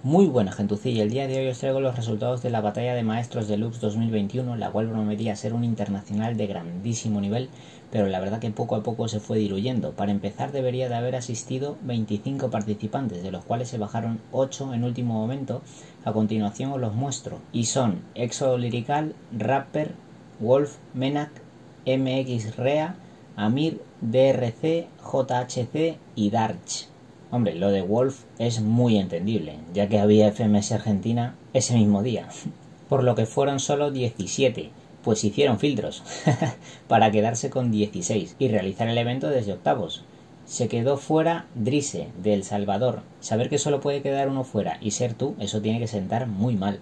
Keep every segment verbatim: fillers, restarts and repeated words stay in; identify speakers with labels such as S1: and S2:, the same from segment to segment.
S1: Muy buena gentucilla, el día de hoy os traigo los resultados de la batalla de maestros Deluxe dos mil veintiuno, la cual prometía ser un internacional de grandísimo nivel, pero la verdad que poco a poco se fue diluyendo. Para empezar debería de haber asistido veinticinco participantes, de los cuales se bajaron ocho en último momento. A continuación os los muestro, y son Éxodo Lirical, Rapper, Wolf, Menak, M X Rea, Amir, D R C, J H C y Darch. Hombre, lo de Wolf es muy entendible, ya que había F M S Argentina ese mismo día, por lo que fueron solo diecisiete, pues hicieron filtros para quedarse con dieciséis y realizar el evento desde octavos. Se quedó fuera Drise, de El Salvador. Saber que solo puede quedar uno fuera y ser tú, eso tiene que sentar muy mal.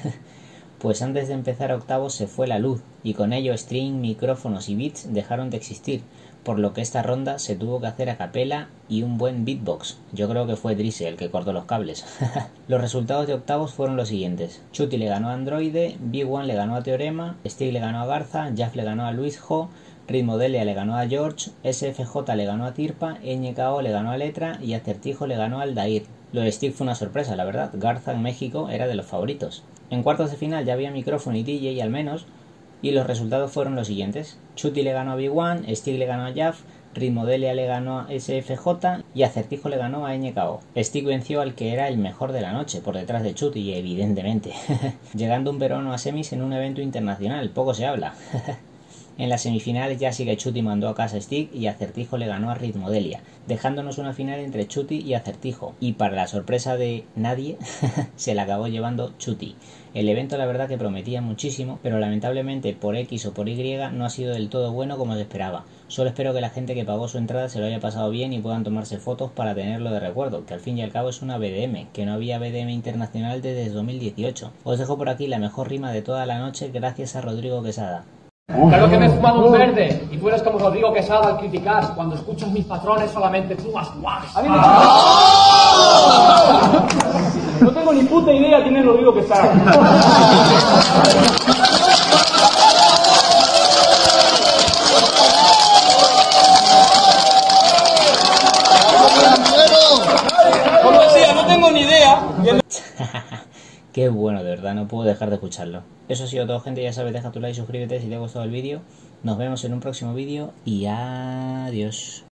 S1: Pues antes de empezar octavos se fue la luz, y con ello string, micrófonos y beats dejaron de existir, por lo que esta ronda se tuvo que hacer a capela y un buen beatbox. Yo creo que fue Drise el que cortó los cables. Los resultados de octavos fueron los siguientes: Chuti le ganó a Androide, B uno le ganó a Teorema, Stig le ganó a Garza, Jaff le ganó a Luis Jo, Ritmodelia le ganó a George, S F J le ganó a Tirpa, Ñ K O le ganó a Letra y Acertijo le ganó al Dair. Lo de Stig fue una sorpresa, la verdad. Garza en México era de los favoritos. En cuartos de final ya había micrófono y D J al menos, y los resultados fueron los siguientes: Chuti le ganó a B uno, Stig le ganó a Jaff, Ritmodelia le ganó a S F J y Acertijo le ganó a Ñ K O. Stig venció al que era el mejor de la noche, por detrás de Chuti, evidentemente, llegando un peruano a semis en un evento internacional, poco se habla. En las semifinales ya sí que Chuti mandó a casa a Stig y Acertijo le ganó a Ritmodelia, dejándonos una final entre Chuti y Acertijo, y para la sorpresa de nadie se la acabó llevando Chuti. El evento la verdad que prometía muchísimo, pero lamentablemente por X o por Y no ha sido del todo bueno como se esperaba. Solo espero que la gente que pagó su entrada se lo haya pasado bien y puedan tomarse fotos para tenerlo de recuerdo, que al fin y al cabo es una B D M, que no había B D M internacional desde dos mil dieciocho. Os dejo por aquí la mejor rima de toda la noche gracias a Rodrigo Quesada.
S2: Claro que me he fumado un verde y tú eres como Rodrigo Quesada al criticar. Cuando escuchas mis patrones solamente fumas guas. A mí me... No tengo ni puta idea quién es Rodrigo Quesada. Como decía, no tengo ni idea.
S1: Qué bueno, de verdad, no puedo dejar de escucharlo. Eso ha sido todo, gente, ya sabes, deja tu like, suscríbete si te ha gustado el vídeo. Nos vemos en un próximo vídeo y adiós.